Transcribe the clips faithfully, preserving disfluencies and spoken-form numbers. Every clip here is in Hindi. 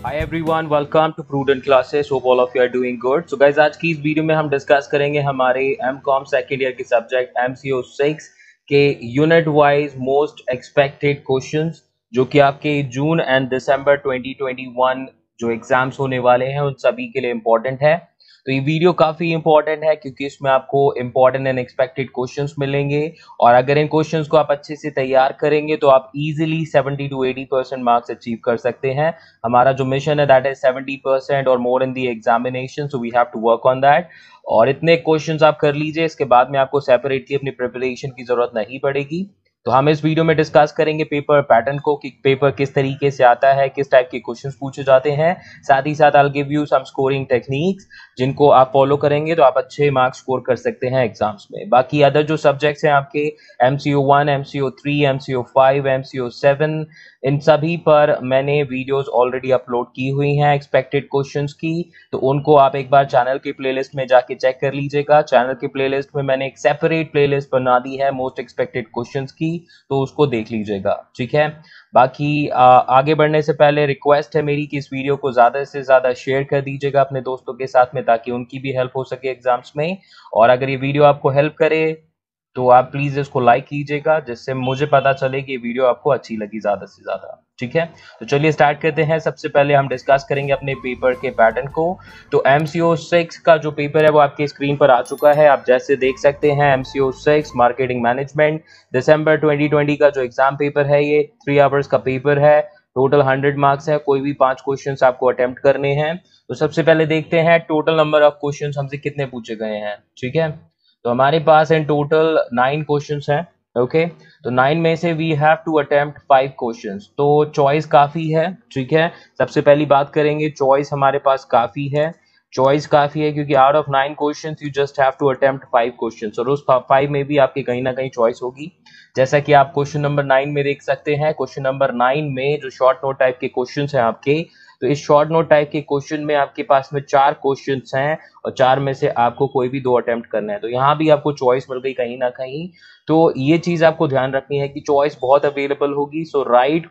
Hi everyone, welcome to Prudent Classes. Hope all of you are doing good. So guys, आज की इस वीडियो में हम डिस्कस करेंगे हमारे एम कॉम सेकेंड ईयर के subject M C O six के unit wise most expected questions जो कि आपके June and December twenty twenty one जो एग्जाम्स होने वाले हैं उन सभी के लिए इम्पोर्टेंट है। तो ये वीडियो काफी इंपॉर्टेंट है क्योंकि इसमें आपको इंपॉर्टेंट एंड एक्सपेक्टेड क्वेश्चंस मिलेंगे और अगर इन क्वेश्चंस को आप अच्छे से तैयार करेंगे तो आप easily seventy to eighty percent marks achieve कर सकते हैं। हमारा जो मिशन है दैट इज सेवेंटी परसेंट और more in the examination, so we have to work on that. और इतने क्वेश्चंस आप कर लीजिए, इसके बाद में आपको सेपरेटली अपनी प्रिपरेशन की जरूरत नहीं पड़ेगी। तो हम इस वीडियो में डिस्कस करेंगे पेपर पैटर्न को कि पेपर किस तरीके से आता है, किस टाइप के क्वेश्चंस पूछे जाते हैं। साथ ही साथ I will give you some scoring techniques जिनको आप फॉलो करेंगे तो आप अच्छे मार्क्स स्कोर कर सकते हैं एग्जाम्स में। बाकी अदर जो सब्जेक्ट्स हैं आपके M C O one, M C O three, M C O five, M C O seven, इन सभी पर मैंने वीडियोस ऑलरेडी अपलोड की हुई हैं एक्सपेक्टेड क्वेश्चंस की, तो उनको आप एक बार चैनल के प्लेलिस्ट में जाके चेक कर लीजिएगा। चैनल के प्लेलिस्ट में मैंने एक सेपरेट प्लेलिस्ट बना दी है मोस्ट एक्सपेक्टेड क्वेश्चंस की, तो उसको देख लीजिएगा, ठीक है। बाकी आ, आगे बढ़ने से पहले रिक्वेस्ट है मेरी कि इस वीडियो को ज़्यादा से ज़्यादा शेयर कर दीजिएगा अपने दोस्तों के साथ में ताकि उनकी भी हेल्प हो सके एग्जाम्स में। और अगर ये वीडियो आपको हेल्प करे तो आप प्लीज़ इसको लाइक कीजिएगा जिससे मुझे पता चले कि ये वीडियो आपको अच्छी लगी ज़्यादा से ज़्यादा, ठीक है। तो चलिए स्टार्ट करते हैं। सबसे पहले हम डिस्कस करेंगे अपने पेपर के पैटर्न को। तो एम सी ओ सिक्स का जो पेपर है वो आपके स्क्रीन पर आ चुका है, आप जैसे देख सकते हैं। M C O six marketing management December twenty twenty का जो एग्जाम पेपर है, ये थ्री आवर्स का पेपर है। टोटल हंड्रेड मार्क्स है, कोई भी पांच क्वेश्चंस आपको अटेम्प्ट करने हैं। तो सबसे पहले देखते हैं टोटल नंबर ऑफ क्वेश्चंस हमसे कितने पूछे गए हैं, ठीक है। तो हमारे पास इन टोटल नाइन क्वेश्चंस हैं, ओके। तो नाइन में से we have to attempt five questions, तो चॉइस काफी है, ठीक है। सबसे पहली बात करेंगे, चॉइस हमारे पास काफी है। चॉइस काफी है क्योंकि out of nine questions you just have to attempt five questions और उस फाइव में भी आपकी कहीं ना कहीं चॉइस होगी। जैसा कि आप क्वेश्चन नंबर नाइन में देख सकते हैं। क्वेश्चन नंबर नाइन में जो शॉर्ट नोट टाइप के क्वेश्चंस हैं आपके, तो इस शॉर्ट नोट टाइप के क्वेश्चन में आपके पास में चार क्वेश्चंस हैं और चार में से आपको कोई भी दो अटेम्प्ट करना है, तो यहाँ भी आपको चॉइस मिल गई कहीं ना कहीं। तो ये चीज आपको ध्यान रखनी है कि चॉइस बहुत अवेलेबल होगी, सो राइट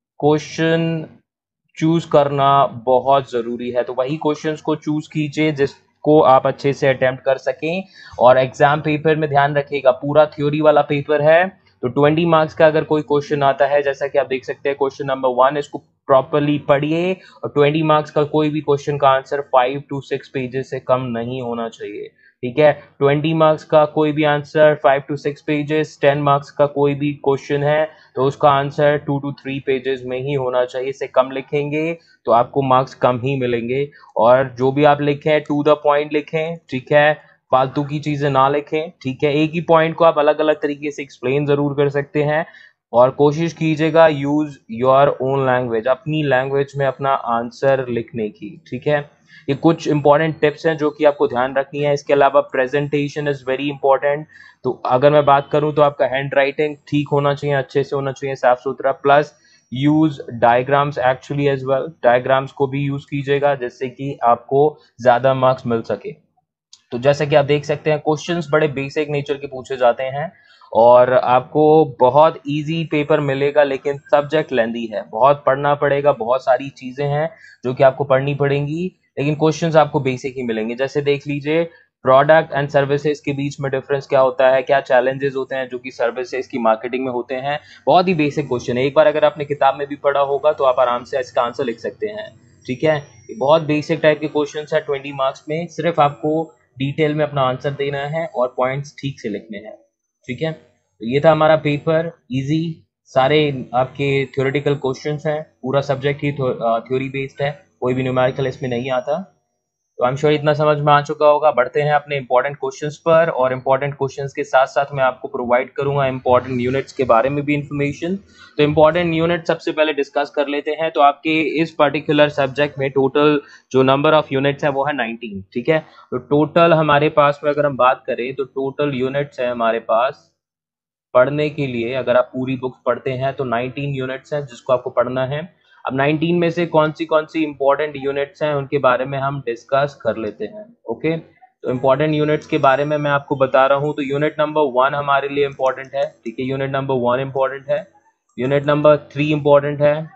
क्वेश्चन चूज करना बहुत जरूरी है। तो वही क्वेश्चंस को चूज कीजिए जिसको आप अच्छे से अटेम्प्ट कर सकें। और एग्जाम पेपर में ध्यान रखिएगा, पूरा थ्योरी वाला पेपर है, तो ट्वेंटी मार्क्स का अगर कोई क्वेश्चन आता है, जैसा कि आप देख सकते हैं क्वेश्चन नंबर वन, इसको प्रॉपरली पढ़िए और ट्वेंटी मार्क्स का कोई भी क्वेश्चन का answer five to six pages से कम नहीं होना चाहिए, ठीक है। ट्वेंटी मार्क्स का कोई भी answer five to six pages, ten marks का कोई भी क्वेश्चन है तो उसका answer two to three pages में ही होना चाहिए। इससे कम लिखेंगे तो आपको मार्क्स कम ही मिलेंगे। और जो भी आप लिखें टू द पॉइंट लिखें, ठीक है, फालतू की चीजें ना लिखें, ठीक है। एक ही पॉइंट को आप अलग अलग तरीके से एक्सप्लेन जरूर कर सकते हैं और कोशिश कीजिएगा यूज योर ओन लैंग्वेज, अपनी लैंग्वेज में अपना आंसर लिखने की, ठीक है। ये कुछ इंपॉर्टेंट टिप्स हैं जो कि आपको ध्यान रखनी है। इसके अलावा प्रेजेंटेशन इज वेरी इंपॉर्टेंट। तो अगर मैं बात करूं तो आपका हैंड राइटिंग ठीक होना चाहिए, अच्छे से होना चाहिए, साफ सुथरा। Plus use diagrams actually as well, diagrams को भी यूज कीजिएगा जिससे कि आपको ज्यादा मार्क्स मिल सके। तो जैसा कि आप देख सकते हैं क्वेश्चंस बड़े बेसिक नेचर के पूछे जाते हैं और आपको बहुत इजी पेपर मिलेगा, लेकिन सब्जेक्ट लेंदी है, बहुत पढ़ना पड़ेगा, बहुत सारी चीजें हैं जो कि आपको पढ़नी पड़ेंगी, लेकिन क्वेश्चंस आपको बेसिक ही मिलेंगे। जैसे देख लीजिए, प्रोडक्ट एंड सर्विसेज के बीच में डिफरेंस क्या होता है, क्या चैलेंजेस होते हैं जो कि सर्विसेज की मार्केटिंग में होते हैं। बहुत ही बेसिक क्वेश्चन है, एक बार अगर आपने किताब में भी पढ़ा होगा तो आप आराम से इसका आंसर लिख सकते हैं, ठीक है। ये बहुत बेसिक टाइप के क्वेश्चन है ट्वेंटी मार्क्स में, सिर्फ आपको डिटेल में अपना आंसर देना है और पॉइंट्स ठीक से लिखने हैं, ठीक है। तो ये था हमारा पेपर, इजी, सारे आपके थ्योरेटिकल क्वेश्चंस हैं, पूरा सब्जेक्ट ही थ्योरी बेस्ड है, कोई भी न्यूमेरिकल इसमें नहीं आता। तो आई एम श्योर इतना समझ में आ चुका होगा। बढ़ते हैं अपने इंपॉर्टेंट क्वेश्चंस पर और इंपॉर्टेंट क्वेश्चंस के साथ साथ मैं आपको प्रोवाइड करूंगा इंपॉर्टेंट यूनिट्स के बारे में भी इंफॉर्मेशन। तो इंपॉर्टेंट यूनिट सबसे पहले डिस्कस कर लेते हैं। तो आपके इस पर्टिकुलर सब्जेक्ट में टोटल जो नंबर ऑफ यूनिट्स है वो है नाइनटीन, ठीक है। तो टोटल हमारे पास में अगर हम बात करें तो टोटल यूनिट्स है हमारे पास पढ़ने के लिए, अगर आप पूरी बुक्स पढ़ते हैं तो नाइनटीन यूनिट्स हैं जिसको आपको पढ़ना है। अब नाइनटीन में से कौन सी कौन सी इंपॉर्टेंट यूनिट्स हैं उनके बारे में हम डिस्कस कर लेते हैं, ओके। तो इंपॉर्टेंट यूनिट्स के बारे में मैं आपको बता रहा हूँ। तो यूनिट नंबर वन हमारे लिए इंपॉर्टेंट है, ठीक है, यूनिट नंबर वन इंपॉर्टेंट है। यूनिट नंबर थ्री इंपॉर्टेंट है,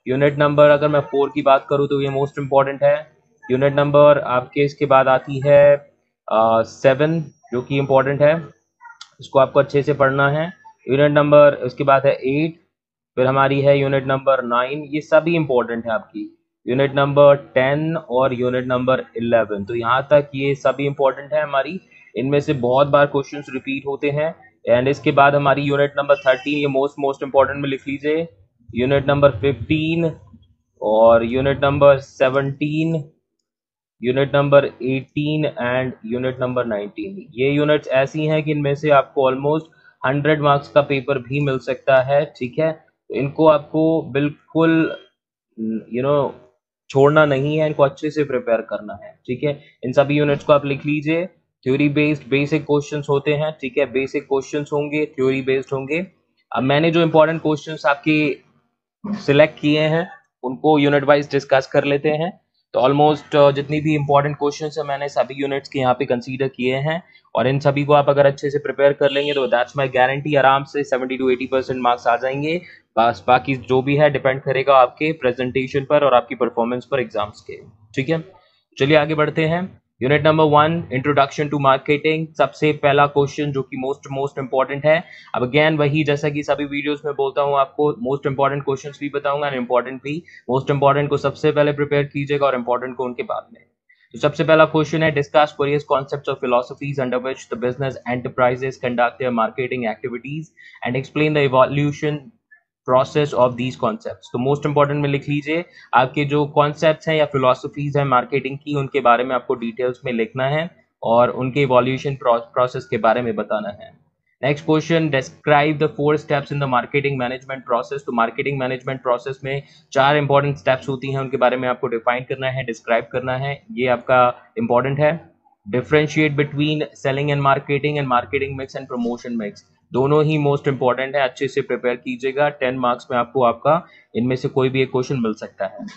यूनिट नंबर अगर मैं फोर की बात करूँ तो ये मोस्ट इम्पॉर्टेंट है। यूनिट नंबर आपके इसके बाद आती है सेवन, जो कि इम्पोर्टेंट है, इसको आपको अच्छे से पढ़ना है। यूनिट नंबर उसके बाद है एट, फिर हमारी है यूनिट नंबर नाइन, ये सभी इंपॉर्टेंट है आपकी। यूनिट नंबर टेन और यूनिट नंबर इलेवन, तो यहाँ तक ये सभी इंपॉर्टेंट है हमारी। इनमें से बहुत बार क्वेश्चंस रिपीट होते हैं। एंड इसके बाद हमारी यूनिट नंबर थर्टीन, ये मोस्ट मोस्ट इंपॉर्टेंट में लिख लीजिए। यूनिट नंबर फिफ्टीन और unit number seventeen, unit number eighteen and unit number nineteen. ये यूनिट्स ऐसी हैं कि इनमें से आपको ऑलमोस्ट हंड्रेड मार्क्स का पेपर भी मिल सकता है, ठीक है। तो इनको आपको बिल्कुल यू नो छोड़ना नहीं है, इनको अच्छे से प्रिपेयर करना है, ठीक है। इन सभी यूनिट्स को आप लिख लीजिए। थ्योरी बेस्ड बेसिक क्वेश्चंस होते हैं, ठीक है, बेसिक क्वेश्चंस होंगे, थ्योरी बेस्ड होंगे। अब मैंने जो इंपॉर्टेंट क्वेश्चंस आपके सिलेक्ट किए हैं उनको यूनिट वाइज डिस्कस कर लेते हैं। तो ऑलमोस्ट जितनी भी इंपॉर्टेंट क्वेश्चंस है मैंने सभी यूनिट्स के यहाँ पे कंसीडर किए हैं, और इन सभी को आप अगर अच्छे से प्रिपेयर कर लेंगे तो दैट्स माय गारंटी, आराम से seventy to eighty percent marks आ जाएंगे। बस बाकी जो भी है डिपेंड करेगा आपके प्रेजेंटेशन पर और आपकी परफॉर्मेंस पर एग्जाम्स के, ठीक है। चलिए आगे बढ़ते हैं। Unit number one, introduction to marketing. सबसे पहला क्वेश्चन जो कि मोस्ट मोस्ट इंपॉर्टेंट है। अब अगेन वही, जैसा कि सभी वीडियोस में बोलता हूं, आपको मोस्ट इंपॉर्टेंट क्वेश्चंस भी बताऊंगा और इंपॉर्टेंट भी। मोस्ट इंपॉर्टेंट को सबसे पहले प्रिपेयर कीजिएगा और इंपॉर्टेंट को उनके बाद में। तो सबसे पहला क्वेश्चन है, डिस्कस वेरियस कॉन्सेप्ट्स और philosophies under which the business enterprises conduct their marketing activities and explain the evolution process of these concepts. तो मोस्ट इंपॉर्टेंट में लिख लीजिए, आपके जो कॉन्सेप्ट्स हैं या फिलोसफीज हैं मार्केटिंग की, उनके बारे में आपको डिटेल्स में लिखना है और उनके इवोल्यूशन प्रोसेस के बारे में बताना है। Next question, describe the four steps in the marketing management process. तो मार्केटिंग मैनेजमेंट प्रोसेस में चार इंपॉर्टेंट स्टेप्स होती हैं, उनके बारे में आपको डिफाइन करना है, डिस्क्राइब करना है, ये आपका इंपॉर्टेंट है। Differentiate between selling and marketing and marketing mix and promotion mix, दोनों ही मोस्ट इंपॉर्टेंट है, अच्छे से प्रिपेयर कीजिएगा। टेन मार्क्स में आपको आपका इनमें से कोई भी एक क्वेश्चन मिल सकता है।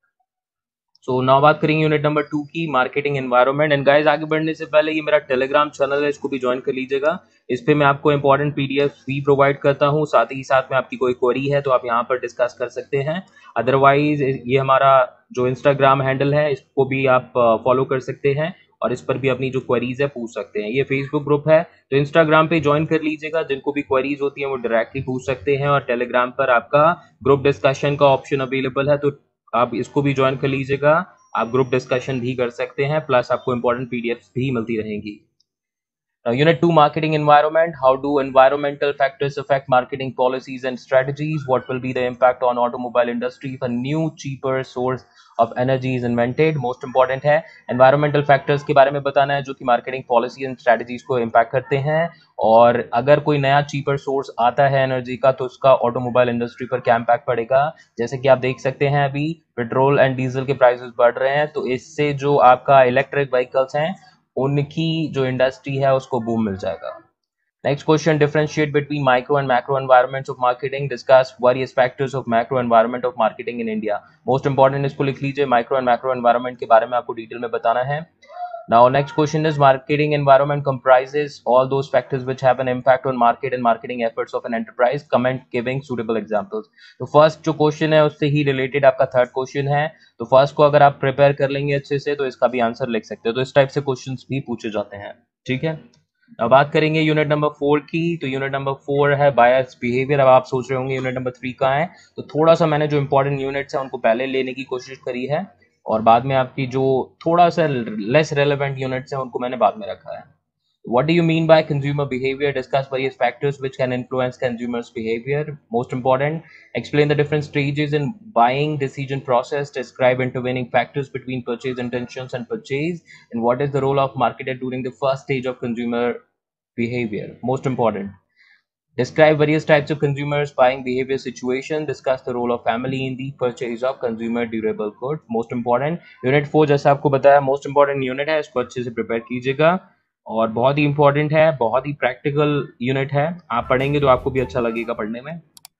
सो so, नाउ बात करेंगे यूनिट नंबर टू की, मार्केटिंग एनवायरनमेंट। एंड गाइस, आगे बढ़ने से पहले ये मेरा टेलीग्राम चैनल है, इसको भी ज्वाइन कर लीजिएगा। इस पे मैं आपको इंपॉर्टेंट पीडीएफ भी प्रोवाइड करता हूँ, साथ ही साथ में आपकी कोई क्वेरी है तो आप यहाँ पर डिस्कस कर सकते हैं। अदरवाइज ये हमारा जो इंस्टाग्राम हैंडल है, इसको भी आप फॉलो कर सकते हैं और इस पर भी अपनी जो क्वेरीज है पूछ सकते हैं। ये फेसबुक ग्रुप है, तो इंस्टाग्राम पे ज्वाइन कर लीजिएगा, जिनको भी क्वेरीज होती हैं वो डायरेक्टली पूछ सकते हैं। और टेलीग्राम पर आपका ग्रुप डिस्कशन का ऑप्शन अवेलेबल है, तो आप इसको भी ज्वाइन कर लीजिएगा। आप ग्रुप डिस्कशन भी कर सकते हैं, प्लस आपको इंपॉर्टेंट पीडीएफ्स भी मिलती रहेंगी। Now, Unit two, Marketing Environment. How do environmental factors affect marketing policies and strategies? What will be the impact on automobile industry if a new, cheaper source of energy is invented? Most important है environmental factors के बारे में बताना है, जो कि marketing policy and strategies को impact करते हैं। और अगर कोई नया cheaper source आता है energy का, तो उसका automobile industry पर क्या impact पड़ेगा। जैसे कि आप देख सकते हैं अभी पेट्रोल एंड डीजल के प्राइसेस बढ़ रहे हैं, तो इससे जो आपका इलेक्ट्रिक व्हीकल्स हैं उनकी जो इंडस्ट्री है उसको बूम मिल जाएगा। Next question, differentiate between micro and macro environments of marketing. Discuss various factors of macro environment of marketing in India. Most important, इसको लिख लीजिए, माइक्रो एंड मैक्रो एनवायरनमेंट के बारे में आपको डिटेल में बताना है। Now, next question is, marketing environment comprises all those factors which have an impact on market and marketing efforts of an enterprise. Comment giving suitable examples. तो फर्स्ट जो क्वेश्चन है उससे ही रिलेटेड आपका थर्ड क्वेश्चन है, तो फर्स्ट को अगर आप प्रिपेयर कर लेंगे अच्छे से तो इसका भी आंसर लिख सकते हो। तो इस टाइप से क्वेश्चंस भी पूछे जाते हैं, ठीक है। अब बात करेंगे यूनिट नंबर फोर की। तो यूनिट नंबर फोर है बायर्स बिहेवियर। अब आप सोच रहे होंगे यूनिट नंबर थ्री कहाँ है, तो थोड़ा सा मैंने जो इंपॉर्टेंट यूनिट्स है उनको पहले लेने की कोशिश करी है और बाद में आपकी जो थोड़ा सा लेस रेलेवेंट यूनिट्स हैं उनको मैंने बाद में रखा है। What do you mean by consumer behavior? Discuss various factors which can influence consumers' behavior. Most important, explain the different stages in buying decision process. Describe intervening factors between purchase intentions and purchase. And what is the role of marketer during the first stage of consumer behavior? Most important. Describe various types of consumers buying behavior situation. Discuss the role of family in the purchase of consumer durable goods. Most important, unit four जैसा आपको बताया मोस्ट इंपॉर्टेंट यूनिट है, इसको अच्छे से प्रिपेयर कीजिएगा और बहुत ही इंपॉर्टेंट है, बहुत ही प्रैक्टिकल यूनिट है। आप पढ़ेंगे तो आपको भी अच्छा लगेगा पढ़ने में।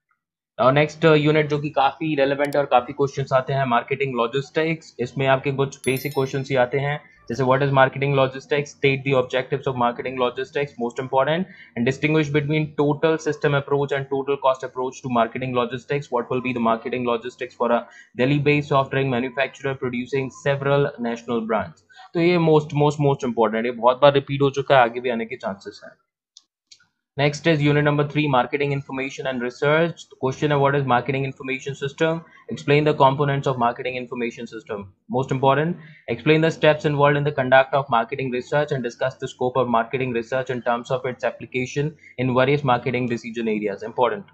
और नेक्स्ट यूनिट जो कि काफी रेलेवेंट है और काफी क्वेश्चंस आते हैं, मार्केटिंग लॉजिस्टिक्स। इसमें आपके कुछ बेसिक क्वेश्चंस ही आते हैं, जैसे what is marketing logistics, state the objectives of marketing logistics, most important, and distinguish between total system approach and total cost approach to marketing logistics, what will be the marketing logistics for a Delhi based soft drink manufacturer producing several national brands. तो ये मोस्ट मोस्ट मोस्ट इंपॉर्टेंट, ये बहुत बार रिपीट हो चुका है, आगे भी आने के चांसेस हैं। Next is unit number three, marketing information and research. The question of what is marketing information system? Explain the components of marketing information system. Most important, explain the steps involved in the conduct of marketing research and discuss the scope of marketing research in terms of its application in various marketing decision areas. Important.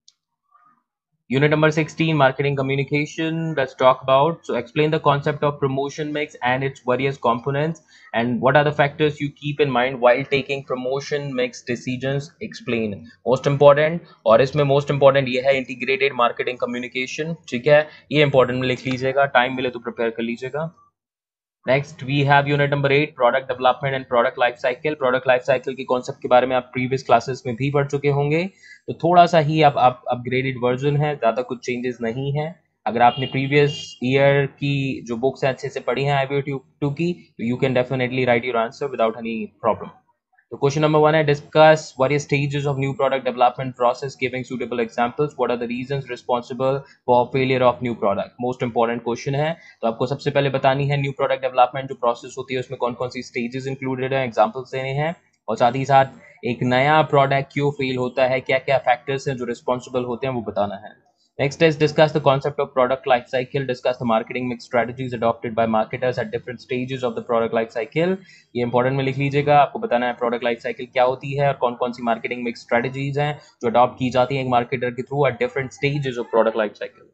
Unit number sixteen, marketing communication. Let's talk about, so explain the concept of promotion mix and its various components, and what are the factors you keep in mind while taking promotion mix decisions. Explain. Most important, और इसमें most important ये है integrated marketing communication, ठीक है, ये important में लिख लीजिएगा, टाइम मिले तो प्रिपेयर कर लीजिएगा। Next we have unit number eight, product development and product life cycle. Product life cycle के कॉन्सेप्ट के बारे में आप प्रीवियस क्लासेस में भी पढ़ चुके होंगे, तो थोड़ा सा ही अब आप अपग्रेडेड वर्जन है, ज़्यादा कुछ चेंजेस नहीं है। अगर आपने प्रीवियस ईयर की जो बुक्स हैं अच्छे से पढ़ी हैं आई बी टू टू की, तो you can definitely write your answer without any problem. तो क्वेश्चन नंबर वन है, discuss various stages of new product development process giving suitable examples. What are the reasons responsible for failure of new product? Most important question है, तो आपको सबसे पहले बतानी है न्यू प्रोडक्ट डेवलपमेंट जो प्रोसेस होती है उसमें कौन कौन सी स्टेजेस इंक्लूडेड है, एग्जांपल्स देने हैं, और साथ ही साथ एक नया प्रोडक्ट क्यों फेल होता है, क्या क्या फैक्टर्स हैं जो रिस्पॉन्सिबल होते हैं वो बताना है। Next is discuss the concept of product life cycle. Discuss the marketing mix strategies adopted by marketers at different stages of the product life cycle. ये इंपॉर्टेंट में लिख लीजिएगा, आपको बताना है प्रोडक्ट लाइफ साइकिल क्या होती है और कौन कौन सी मार्केटिंग मिक्स स्ट्रेटजीज हैं जो अडॉप्ट की जाती हैं एक मार्केटर के through at different stages of product life cycle.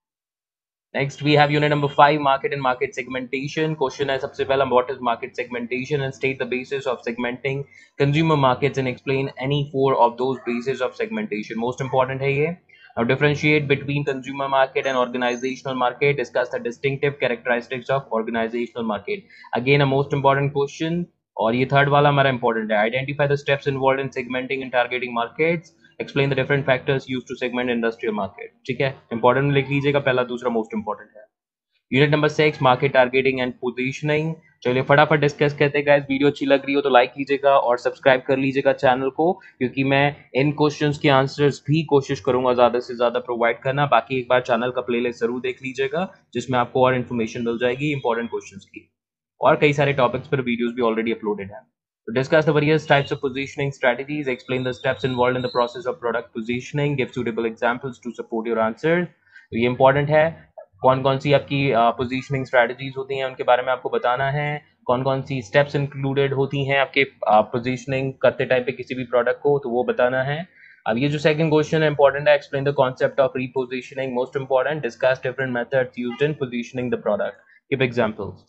Next we have unit number five, market and market segmentation. Question है सबसे पहला, what is market segmentation and state the basis of segmenting consumer markets and explain any four of those bases of segmentation. Most important है ये। Now differentiate between consumer market and organizational market. Discuss the distinctive characteristics of organizational market. Again a most important question, और ये थर्ड वाला हमारा इंपॉर्टेंट है। Identify the steps involved in segmenting and targeting markets. Explain the different factors used to segment industrial market. ठीक है, इंपॉर्टेंट में लिख लीजिएगा, पहला दूसरा मोस्ट इंपॉर्टेंट है। Unit number six, market targeting and positioning. चलिए फटाफट डिस्कस करते हैं गाइस। वीडियो अच्छी लग रही हो तो लाइक कीजिएगा और सब्सक्राइब कर लीजिएगा चैनल को, क्योंकि मैं इन क्वेश्चंस के आंसर्स भी कोशिश करूंगा ज्यादा से ज्यादा प्रोवाइड करना। बाकी एक बार चैनल का प्लेलिस्ट जरूर देख लीजिएगा जिसमें आपको और इन्फॉर्मेशन मिल जाएगी इंपॉर्टेंट क्वेश्चंस की, और कई सारे टॉपिक्स पर वीडियोस भी ऑलरेडी अपलोडेड हैं। To discuss the various types of positioning strategies, explain the steps involved in the process of product positioning, give suitable examples to support your answers. तो ये इंपॉर्टेंट है, कौन कौन सी आपकी पोजीशनिंग uh, स्ट्रैटेजीज होती हैं उनके बारे में आपको बताना है, कौन कौन सी स्टेप्स इंक्लूडेड होती हैं आपके पोजीशनिंग uh, करते टाइम पे किसी भी प्रोडक्ट को, तो वो बताना है। अब ये जो सेकंड क्वेश्चन है इंपॉर्टेंट है, explain the concept of repositioning. Most important, discuss different methods used in positioning the product, give examples.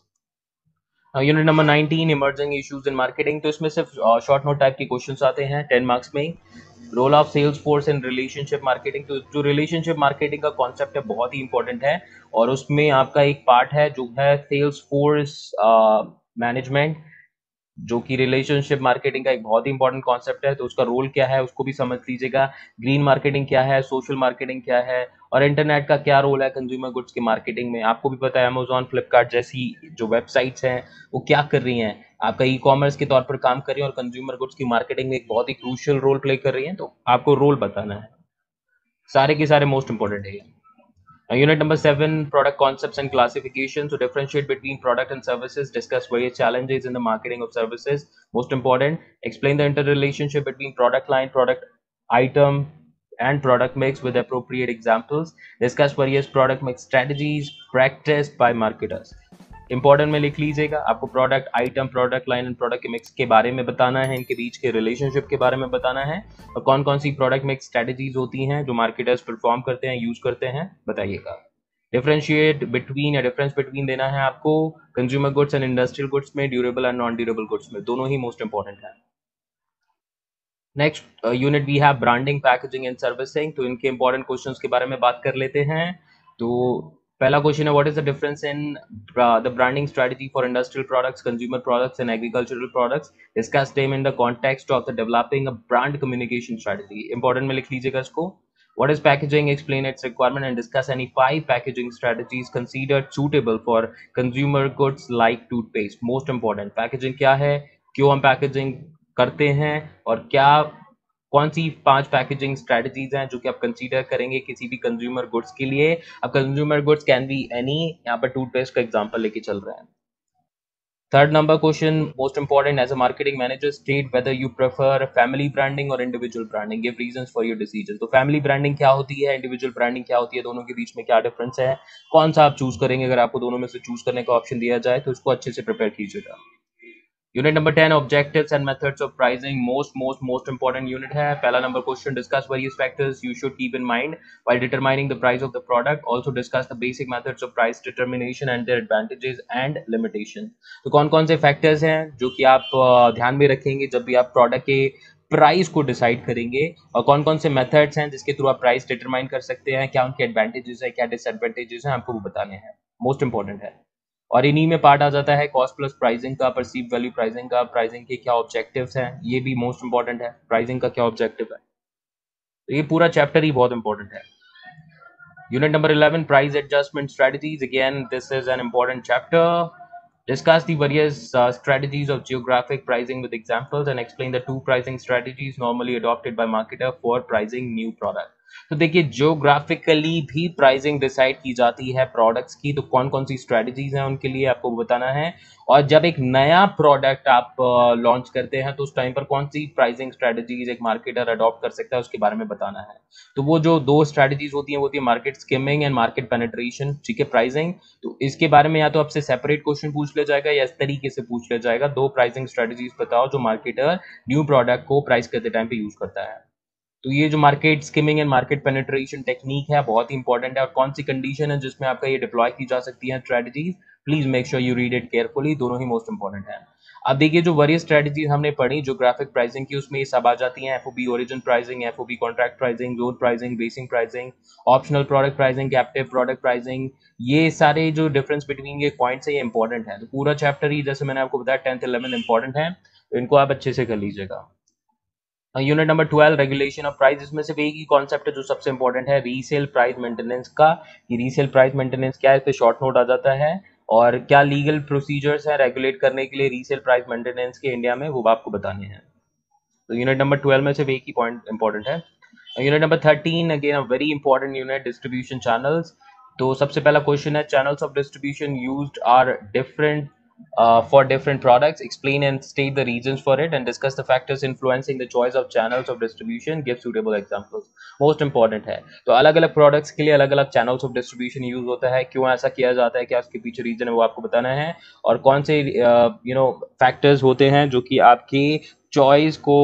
Unit number nineteen, emerging issues in marketing. तो इसमें सिर्फ शॉर्ट नोट टाइप के क्वेश्चंस आते हैं टेन मार्क्स में। Role of sales force in relationship marketing. तो जो रिलेशनशिप मार्केटिंग का कॉन्सेप्ट है बहुत ही इंपॉर्टेंट है, और उसमें आपका एक पार्ट है जो है सेल्स फोर्स मैनेजमेंट, जो कि रिलेशनशिप मार्केटिंग का एक बहुत ही इंपॉर्टेंट कॉन्सेप्ट है। तो उसका रोल क्या है उसको भी समझ लीजिएगा। ग्रीन मार्केटिंग क्या है, सोशल मार्केटिंग क्या है, और इंटरनेट का क्या रोल है कंज्यूमर गुड्स की मार्केटिंग में। आपको भी पता है अमेजोन, फ्लिपकार्ट जैसी जो वेबसाइट्स हैं वो क्या कर रही हैं, आपका ई कॉमर्स के तौर पर काम कर रही हैं और कंज्यूमर गुड्स की मार्केटिंग में एक बहुत ही क्रूशियल रोल प्ले कर रही हैं। तो आपको रोल बताना है, सारे के सारे मोस्ट इंपॉर्टेंट है। Now, unit number seven, product concepts and classification. So differentiate between product and services. Discuss various challenges in the marketing of services. Most important, explain the interrelationship between product line, product item, and product mix with appropriate examples. Discuss various product mix strategies practiced by marketers. Important में लिख लीजिएगा, आपको product item, product line and product mix के बारे में बताना है, इनके बीच के रिलेशनशिप के बारे में बताना है, और कौन कौन सी प्रोडक्ट मिक्स स्ट्रेटजीज होती हैं जो मार्केटर्स परफॉर्म करते हैं, यूज करते हैं, बताइएगा। डिफरेंशिएट बिटवीन या डिफरेंस बिटवीन देना है आपको consumer goods and industrial goods में, durable and non durable goods में, दोनों ही मोस्ट इंपॉर्टेंट है। Next unit we have branding, packaging and servicing. तो इनके इंपॉर्टेंट क्वेश्चंस के बारे में बात कर लेते हैं। तो पहला क्वेश्चन है, what is the difference in the branding strategy for industrial products, consumer products and agricultural products. Discuss them in the context of the developing a brand communication strategy. Important में लिख लीजिएगा इसको। What is packaging? Explain its requirement and discuss any five packaging strategies considered suitable for consumer goods like toothpaste. Most important, packaging क्या है, क्यों हम पैकेजिंग करते हैं, और क्या कौन सी पांच पैकेजिंग स्ट्रेटजीज हैं जो कि आप कंसीडर करेंगे किसी भी कंज्यूमर गुड्स के लिए। अब consumer goods can be any, यहाँ पर टूथपेस्ट का एग्जांपल लेके चल रहे हैं। Third number question, most important, as a marketing manager, state whether you prefer family branding or individual branding. Give reasons for your decision. तो family branding क्या होती है, individual branding क्या होती है, दोनों के बीच में क्या डिफरेंस है, कौन सा आप चूज करेंगे। अगर आपको दोनों में से चूज करने का ऑप्शन दिया जाए तो इसको अच्छे से प्रिपेयर कीजिएगा। Unit number ten, objectives and methods of pricing. Most most most important unit है। पहला number question, discuss various factors you should keep in mind while determining the price of the product. Also discuss the basic methods of price determination and their advantages and limitation. तो कौन कौन से फैक्टर्स हैं जो कि आप uh, ध्यान में रखेंगे जब भी आप प्रोडक्ट के प्राइस को डिसाइड करेंगे, और कौन कौन से मेथड्स हैं जिसके थ्रू आप प्राइस डिटरमाइन कर सकते हैं, क्या उनके एडवांटेजेस है, क्या डिसएडवांटेजेस हैं, आपको वो बताने हैं। मोस्ट इंपॉर्टेंट है। और इन्हीं में पार्ट आ जाता है कॉस्ट प्लस प्राइसिंग का, परसीव वैल्यू प्राइसिंग का, प्राइसिंग के क्या ऑब्जेक्टिव्स हैं, ये भी मोस्ट इंपॉर्टेंट है, प्राइसिंग का क्या ऑब्जेक्टिव है। तो ये पूरा चैप्टर ही बहुत इंपॉर्टेंट है। Unit number eleven, price adjustment strategies. Again this is an important chapter. Discuss the various uh, strategies of geographic pricing with examples and explain the two pricing strategies normally adopted by marketer for pricing new product. तो देखिए, जियोग्राफिकली भी प्राइसिंग डिसाइड की जाती है प्रोडक्ट्स की, तो कौन कौन सी स्ट्रेटजीज हैं उनके लिए आपको बताना है। और जब एक नया प्रोडक्ट आप लॉन्च uh, करते हैं तो उस टाइम पर कौन सी प्राइसिंग स्ट्रेटजीज एक मार्केटर अडॉप्ट कर सकता है उसके बारे में बताना है। तो वो जो दो स्ट्रेटजीज होती हैं वो होती है market skimming and market penetration. ठीक है, प्राइसिंग, तो इसके बारे में या तो आपसे सेपरेट क्वेश्चन पूछ लिया जाएगा या इस तरीके से पूछ लिया जाएगा, दो प्राइसिंग स्ट्रेटजीज बताओ जो मार्केटर न्यू प्रोडक्ट को प्राइस करते टाइम पे यूज करता है। तो ये जो market skimming and market penetration technique है बहुत ही इंपॉर्टेंट है। और कौन सी कंडीशन है जिसमें आपका ये डिप्लॉय की जा सकती है strategies, please make sure you read it carefully, दोनों ही मोस्ट इंपॉर्टेंट है। अब देखिए, जो वेरियस स्ट्रेटजीज हमने पढ़ी ज्योग्राफिक प्राइसिंग की, उसमें ये सब आ जाती हैं, FOB origin pricing, FOB contract pricing, zone pricing, basic pricing, optional product pricing, captive product pricing. ये सारे जो डिफरेंस बिटवीन ये पॉइंट्स है ये इंपॉर्टेंट है। तो पूरा चैप्टर ही जैसे मैंने आपको बताया टेंथ इलेवन इंपॉर्टेंट है, तो इनको आप अच्छे से कर लीजिएगा। Unit number twelve, regulation of price. इसमें सिर्फ एक ही कॉन्सेप्ट है जो सबसे इंपॉर्टेंट है, रीसेल प्राइस मेंटेनेंस का। कि रीसेल प्राइस मेंटेनेंस क्या है, इस पे शॉर्ट नोट आ जाता है, और क्या लीगल प्रोसीजर्स हैं रेगुलेट करने के लिए रीसेल प्राइस मेंटेनेंस के इंडिया में, वो आपको बताने हैं। तो यूनिट नंबर ट्वेल्व में सिर्फ एक ही पॉइंट इंपॉर्टेंट है। Unit number thirteen, again a very important unit, distribution channels. तो सबसे पहला क्वेश्चन है, channels of distribution used are different uh, for different products. Explain and state the reasons for it and discuss the factors influencing the choice of channels of distribution. Give suitable examples. Most important है। तो अलग अलग products के लिए अलग अलग channels of distribution use होता है, क्यों ऐसा किया जाता है, क्या उसके पीछे reason है, वो आपको बताना है। और कौन से you know factors होते हैं जो कि आपकी choice को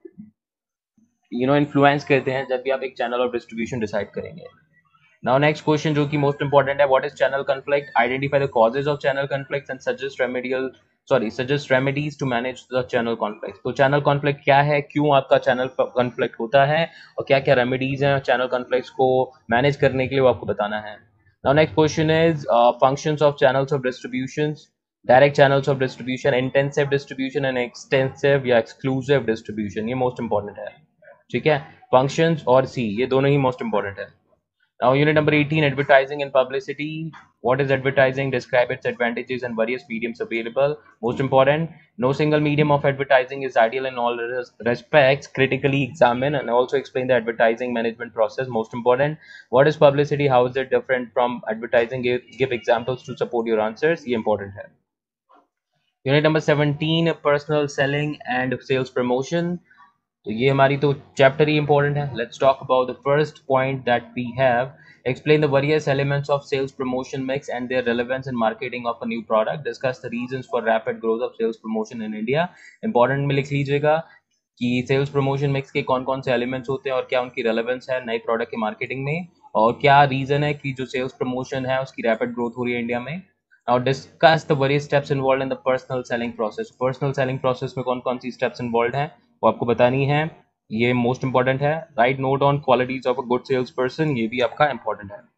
you know influence करते हैं जब भी आप एक channel of distribution decide करेंगे। Now next question जो कि most important है, what is channel conflict? Identify the causes of channel conflicts and suggest remedial sorry suggest remedies to manage the channel conflicts. तो channel conflict क्या है, क्यों आपका channel conflict होता है, और क्या क्या remedies हैं channel conflicts को manage करने के लिए, वो आपको बताना है। Now next question is uh, functions of channels of distributions. Direct channels of distribution, intensive distribution and extensive या exclusive distribution, ये most important है। ठीक है, functions और C ये दोनों ही most important है। Now unit number eighteen, advertising and publicity. What is advertising? Describe its advantages and various mediums available. Most important, no single medium of advertising is ideal in all res respects. Critically examine and also explain the advertising management process. Most important, what is publicity? How is it different from advertising? Give, give examples to support your answers. ये important है। Unit number seventeen, personal selling and sales promotion. तो ये हमारी तो चैप्टर ही इंपॉर्टेंट है। Let's talk about the first point that we have, explain the various elements of sales promotion mix and their relevance in marketing of a new product. Discuss the reasons for rapid growth of sales promotion in India. Important में लिख लीजिएगा कि सेल्स प्रमोशन मिक्स के कौन कौन से एलिमेंट्स होते हैं और क्या उनकी रेलेवेंस है नए प्रोडक्ट के मार्केटिंग में, और क्या रीजन है कि जो सेल्स प्रमोशन है उसकी रैपिड ग्रोथ हो रही है इंडिया में। Now discuss the various steps involved in the personal selling process. Personal selling process में कौन कौन सी steps involved हैं वो आपको बतानी है, ये मोस्ट इंपॉर्टेंट है। Write note on qualities of a good sales person, ये भी आपका इंपॉर्टेंट है।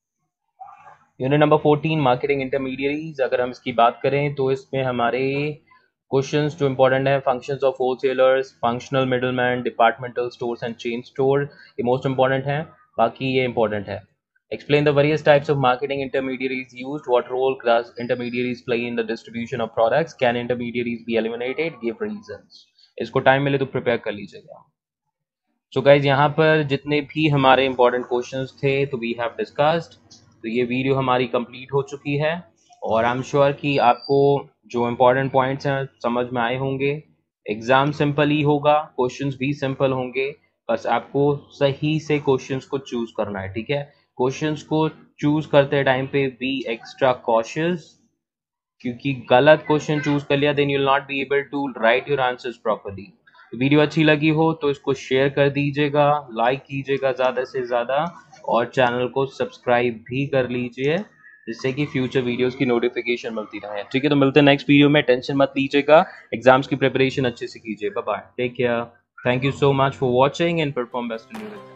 Unit number fourteen, marketing intermediaries. अगर हम इसकी बात करें तो इसमें हमारे क्वेश्चंस जो इंपॉर्टेंट है, functions of wholesalers, functional middleman, departmental stores and chain store, ये मोस्ट इंपॉर्टेंट है। बाकी ये इंपॉर्टेंट है। Explain the various types of marketing intermediaries used. What role does intermediaries play in the distribution of products? Can intermediaries be eliminated? Give reasons. इसको टाइम मिले तो प्रिपेयर कर लीजिएगा। सो so गाइज यहाँ पर जितने भी हमारे इंपॉर्टेंट क्वेश्चंस थे तो वी हैव डिस्कस्ड। तो ये वीडियो हमारी कंप्लीट हो चुकी है और आई एम श्योर कि आपको जो इंपॉर्टेंट पॉइंट्स हैं समझ में आए होंगे। एग्जाम सिंपल ही होगा, क्वेश्चंस भी सिंपल होंगे, बस आपको सही से क्वेश्चंस को चूज करना है। ठीक है, क्वेश्चंस को चूज करते टाइम पे बी एक्स्ट्रा कॉशियस, क्योंकि गलत क्वेश्चन चूज कर लिया then you will not be able to write your answers properly. Video अच्छी लगी हो तो इसको शेयर कर दीजिएगा, लाइक कीजिएगा ज़्यादा से ज़्यादा और चैनल को सब्सक्राइब भी कर लीजिए जिससे कि फ्यूचर वीडियोस की नोटिफिकेशन मिलती रहे। ठीक है, तो मिलते हैं नेक्स्ट वीडियो में। टेंशन मत लीजिएगा, एग्जाम्स की प्रिपरेशन अच्छे से कीजिए। Bye bye, take care, thank you so much for watching and perform best in your exam.